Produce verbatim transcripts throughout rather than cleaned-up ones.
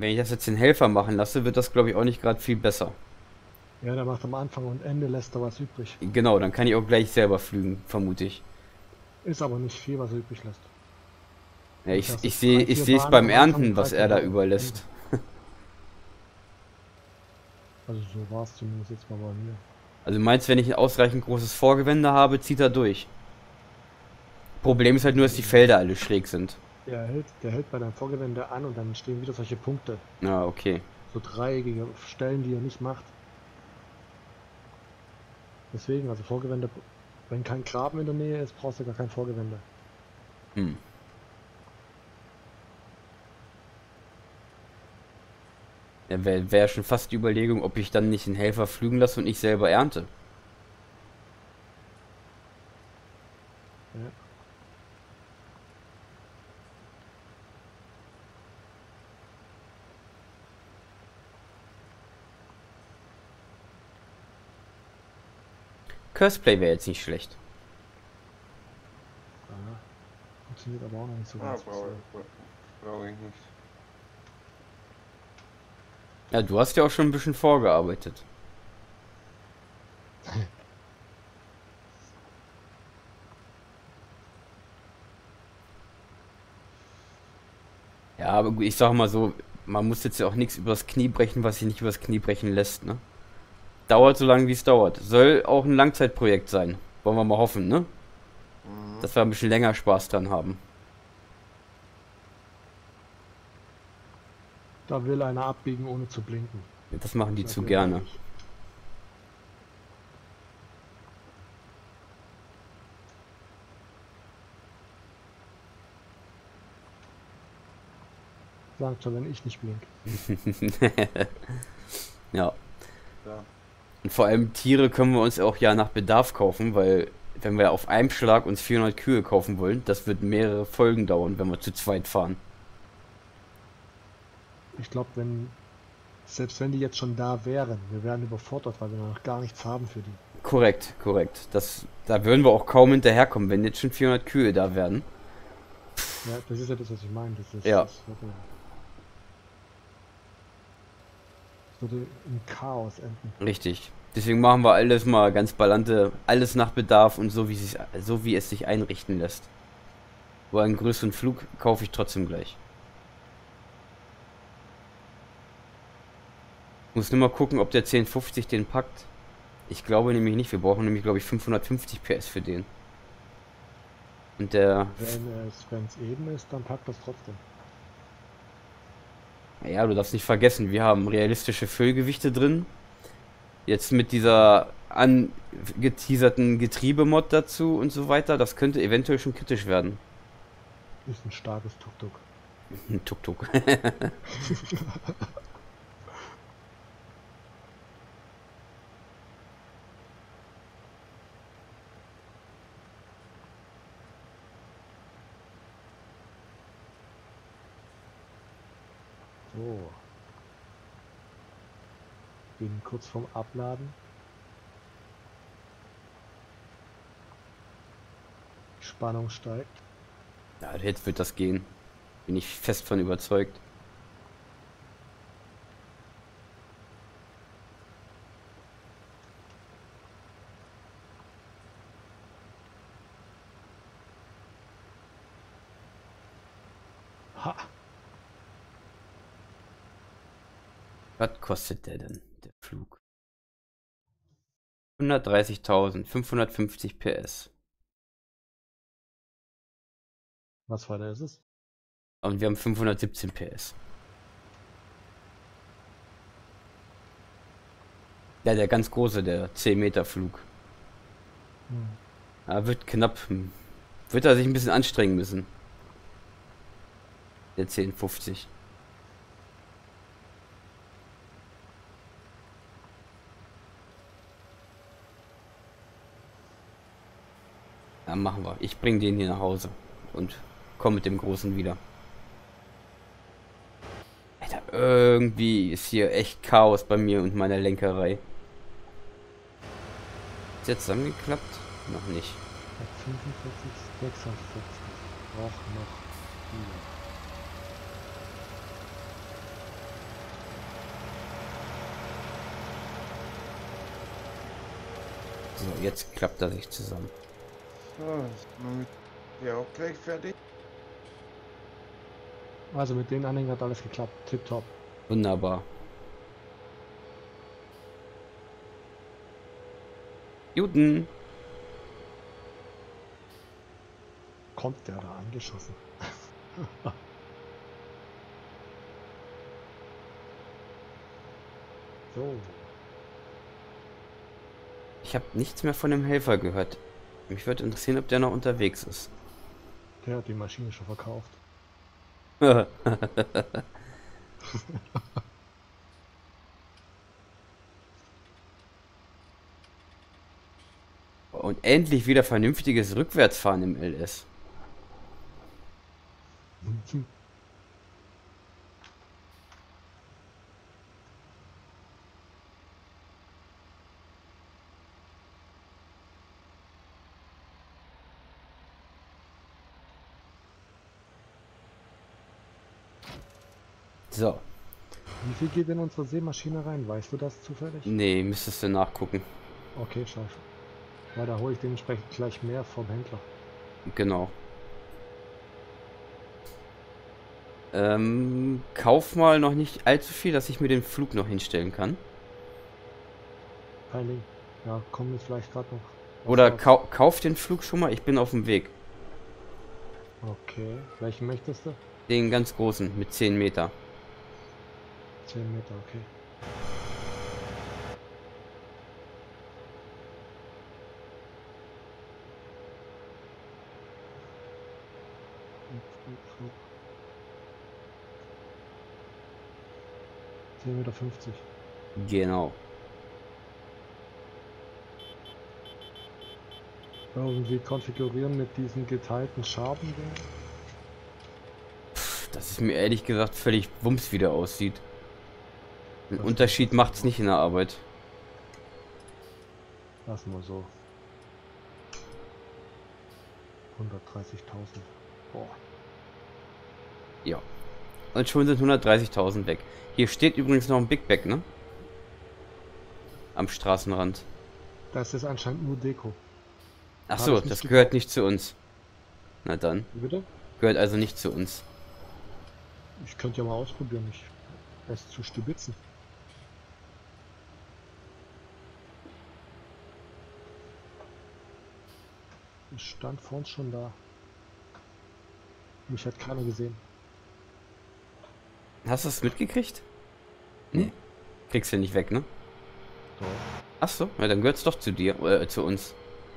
wenn ich das jetzt den Helfer machen lasse, wird das glaube ich auch nicht gerade viel besser. Ja, der macht am Anfang und Ende, lässt er was übrig. Genau, dann kann ich auch gleich selber flügen, vermute ich. Ist aber nicht viel, was er übrig lässt. Ja, Du ich, fährst ich jetzt sehe drei, ich vier sehe es Bahnen beim am Anfang, Ernten, drei, was vier er da Bahnen am Ende. überlässt. Also so war es zumindest jetzt mal bei mir. Also meinst, wenn ich ein ausreichend großes Vorgewende habe, zieht er durch. Problem ist halt nur, dass die Felder alle schräg sind. Der hält, der hält bei deinem Vorgewende an und dann entstehen wieder solche Punkte. Ja, okay. So dreieckige Stellen, die er nicht macht. Deswegen, also Vorgewende, wenn kein Graben in der Nähe ist, brauchst du gar kein Vorgewende. Hm. Ja, wäre wär schon fast die Überlegung, ob ich dann nicht den Helfer flügen lasse und ich selber ernte. Ja. Curseplay wäre jetzt nicht schlecht. Ja. Funktioniert aber auch noch nicht so Ah, ganz. brauche brauch ich nicht. Ja, du hast ja auch schon ein bisschen vorgearbeitet. Ja, aber gut, ich sag mal so, man muss jetzt ja auch nichts übers Knie brechen, was sich nicht übers Knie brechen lässt, ne? Dauert so lange, wie es dauert. Soll auch ein Langzeitprojekt sein. Wollen wir mal hoffen, ne? Mhm. Dass wir ein bisschen länger Spaß dran haben. Da will einer abbiegen, ohne zu blinken. Das machen die Das zu will gerne. er nicht. Sagt schon, wenn ich nicht blink. Ja. Ja. Und vor allem Tiere können wir uns auch ja nach Bedarf kaufen, weil wenn wir auf einem Schlag uns vierhundert Kühe kaufen wollen, das wird mehrere Folgen dauern, wenn wir zu zweit fahren. Ich glaube, wenn, selbst wenn die jetzt schon da wären, wir wären überfordert, weil wir noch gar nichts haben für die. Korrekt, korrekt. Das, da würden wir auch kaum hinterherkommen, wenn jetzt schon vierhundert Kühe da wären. Ja, das ist ja das, was ich meine. Das ist, Ja. das würde, das würde im Chaos enden. Richtig. Deswegen machen wir alles mal ganz ballante, alles nach Bedarf und so wie, es, so wie es sich einrichten lässt. Aber einen größeren Flug kaufe ich trotzdem gleich. Muss nur mal gucken, ob der zehn fünfzig den packt. Ich glaube nämlich nicht. Wir brauchen nämlich, glaube ich, fünfhundertfünfzig P S für den. Und der... Wenn es wenn's eben ist, dann packt das trotzdem. Ja, du darfst nicht vergessen, wir haben realistische Füllgewichte drin. Jetzt mit dieser angeteaserten Getriebemod dazu und so weiter. Das könnte eventuell schon kritisch werden. Ist ein starkes Tuk-Tuk. Ein Tuk-Tuk. So. Bin kurz vorm Abladen. Spannung steigt. Ja, jetzt wird das gehen. Bin ich fest von überzeugt. Ha! Was kostet der denn, der Flug? hundertdreißigtausend, fünfhundertfünfzig P S. Was weiter ist es? Und wir haben fünfhundertsiebzehn P S. Ja, der ganz große, der zehn Meter Flug. Hm. Ja, wird knapp. Wird er sich ein bisschen anstrengen müssen. Der zehn fünfzig. Ja, machen wir. Ich bring den hier nach Hause und komm mit dem Großen wieder. Alter, irgendwie ist hier echt Chaos bei mir und meiner Lenkerei. Ist jetzt zusammengeklappt? Noch nicht. fünfundvierzig, sechsundvierzig. Braucht noch vier. So, jetzt klappt das sich zusammen. So, ist man mit der auch gleich fertig. Also mit den Anhängern hat alles geklappt. Tipptopp. Wunderbar. Juden. Kommt der da angeschossen? So. Ich habe nichts mehr von dem Helfer gehört. Mich würde interessieren, ob der noch unterwegs ist. Der hat die Maschine schon verkauft. Und endlich wieder vernünftiges Rückwärtsfahren im L S. So. Wie viel geht in unsere Seemaschine rein? Weißt du das zufällig? Nee, müsstest du nachgucken. Okay, schau. Ja, da hole ich dementsprechend gleich mehr vom Händler. Genau. Ähm, kauf mal noch nicht allzu viel, dass ich mir den Flug noch hinstellen kann. Kein Ding. Ja, kommen jetzt vielleicht gerade noch. was Oder raus. kau kauf den Flug schon mal, ich bin auf dem Weg. Okay, welchen möchtest du? Den ganz großen mit zehn Meter. zehn Meter, okay. zehn Meter fünfzig. Genau. Irgendwie konfigurieren mit diesen geteilten Schaben. Das ist mir ehrlich gesagt völlig wumms, wie der aussieht. Ein Das Unterschied ist macht's nicht in der Arbeit. Lassen wir so. hundertdreißigtausend. Boah. Ja. Und schon sind hundertdreißigtausend weg. Hier steht übrigens noch ein Big Bag, ne? Am Straßenrand. Das ist anscheinend nur Deko. Ach Hab so, ich nicht das gekauft. gehört nicht zu uns. Na dann. Wie bitte? Gehört also nicht zu uns. Ich könnte ja mal ausprobieren, mich es zu stibitzen. Ich stand vor uns schon da. Mich hat keiner gesehen. Hast du es mitgekriegt? Nee. Kriegst du nicht weg, ne? So. Ach so, ja, dann gehört's doch zu dir, äh, zu uns.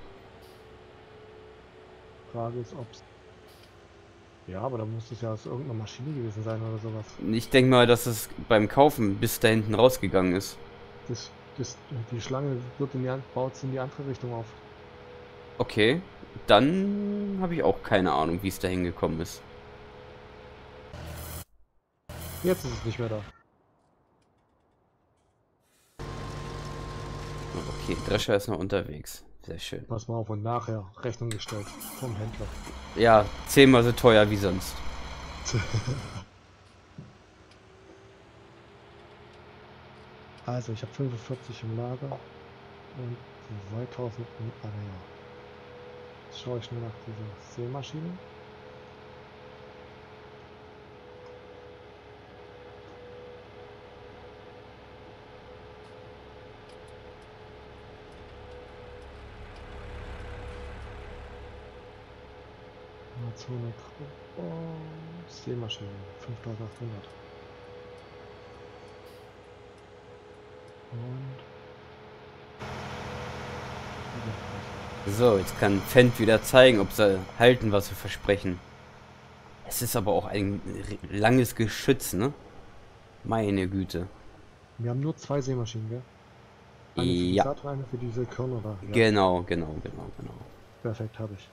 Frage ist, ob's. Ja, aber da muss es ja aus irgendeiner Maschine gewesen sein oder sowas. Ich denke mal, dass es beim Kaufen bis da hinten rausgegangen ist. Das, das, die Schlange wird in die, an- baut in die andere Richtung auf. Okay, dann habe ich auch keine Ahnung, wie es da hingekommen ist. Jetzt ist es nicht mehr da. Okay, Drescher ist noch unterwegs. Sehr schön. Pass mal auf, und nachher Rechnung gestellt vom Händler. Ja, zehnmal so teuer wie sonst. Also, ich habe fünfundvierzig im Lager und zweitausend im Areal. Jetzt schaue ich schnell nach dieser Sämaschine. zweihundert oh, Sämaschine, fünftausendachthundert. Und So, jetzt kann Fendt wieder zeigen, ob sie halten, was sie versprechen. Es ist aber auch ein r- langes Geschütz, ne? Meine Güte. wir haben nur zwei Sämaschinen, gell? Eine für die Ja, Saat, eine für diese Körner da. Ja, genau, genau, genau, genau. perfekt, habe ich.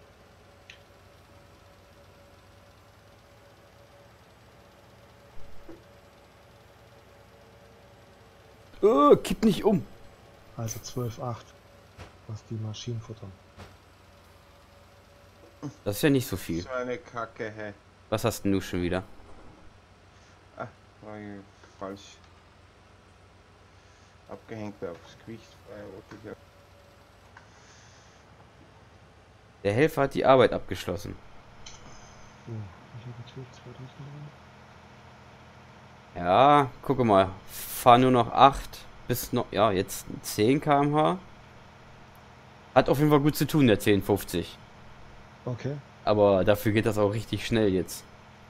Oh, kipp nicht um. Also zwölf Komma acht, was die Maschinen futtern. Das ist ja nicht so viel. So eine Kacke, hä? Was hast denn du schon wieder? Ah, war ich falsch abgehängt aufs Gewicht. Äh, wollte ich ja- Der Helfer hat die Arbeit abgeschlossen. So, ich habe jetzt hier zweitausend drin. Ja, gucke mal. Fahr nur noch acht bis noch, ja, jetzt zehn Kilometer pro Stunde. Hat auf jeden Fall gut zu tun, der zehn fünfzig. Okay. Aber dafür geht das auch richtig schnell jetzt.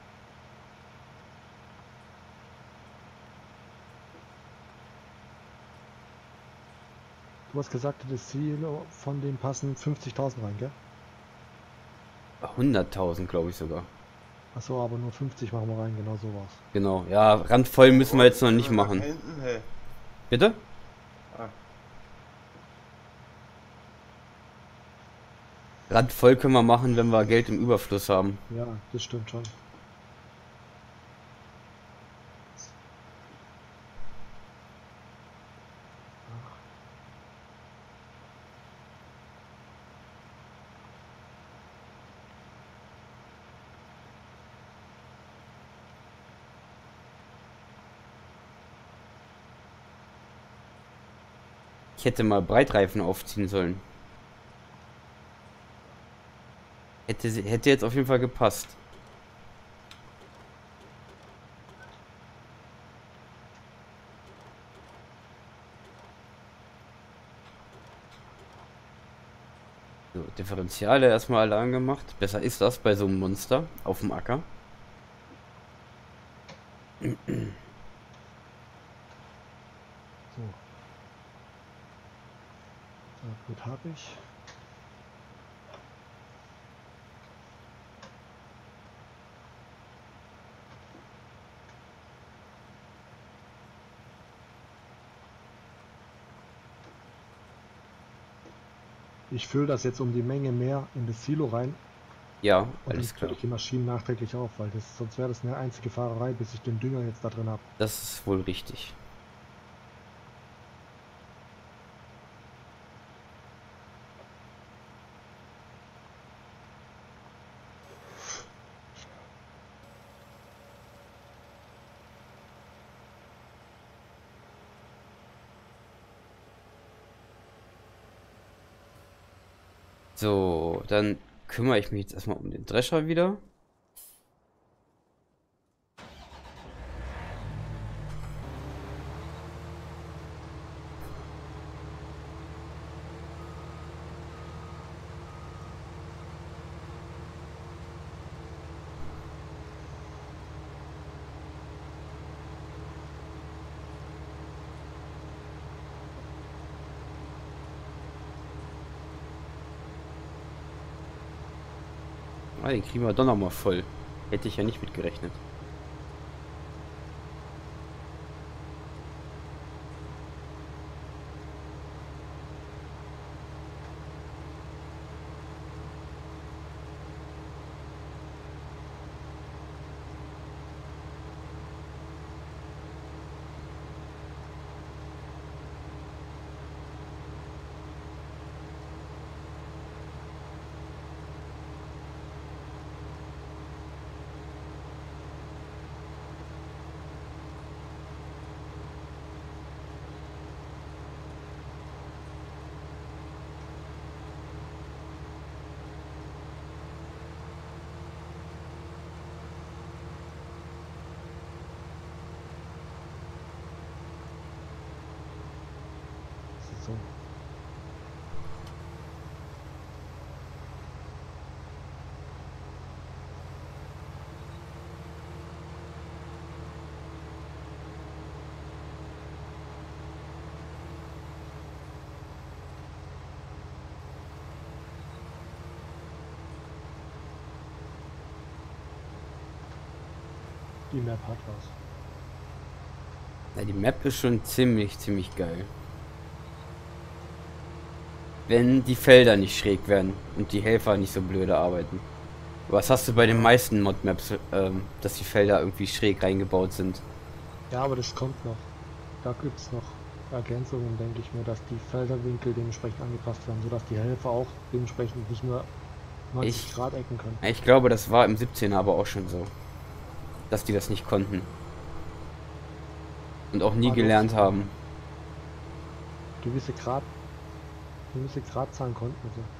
Du hast gesagt, das Ziel von dem passen fünfzigtausend rein, gell? hunderttausend, glaube ich sogar. Achso, aber nur fünfzig machen wir rein, genau so war's. Genau, ja, randvoll müssen wir jetzt noch nicht Nach machen. hinten, hey. Bitte? Ah. Randvoll können wir machen, wenn wir Geld im Überfluss haben. Ja, das stimmt schon. Ich hätte mal Breitreifen aufziehen sollen. Hätte, sie- hätte jetzt auf jeden Fall gepasst. So, Differentiale erstmal alle angemacht. Besser ist das bei so einem Monster auf dem Acker. So. So, gut, habe ich. Ich fülle das jetzt um die Menge mehr in das Silo rein Ja, und dann alles fülle klar. ich die Maschinen nachträglich auf, weil das, sonst wäre das eine einzige Fahrerei, bis ich den Dünger jetzt da drin habe. Das ist wohl richtig. So, dann kümmere ich mich jetzt erstmal um den Drescher wieder. Ah, den kriegen wir doch noch mal voll. Hätte ich ja nicht mit gerechnet. So. Die Map hat was. Ja, die Map ist schon ziemlich, ziemlich geil. Wenn die Felder nicht schräg werden und die Helfer nicht so blöde arbeiten. Was hast du bei den meisten Mod-Maps, ähm, dass die Felder irgendwie schräg reingebaut sind? Ja, aber das kommt noch. Da gibt es noch Ergänzungen, denke ich mir, dass die Felderwinkel dementsprechend angepasst werden, sodass die Helfer auch dementsprechend nicht nur neunzig Ich- Grad Ecken können. Ich glaube, das war im siebzehner aber auch schon so. Dass die das nicht konnten. Und auch nie War doch gelernt so. haben. Gewisse Grad, gewisse Gradzahlen konnten sie.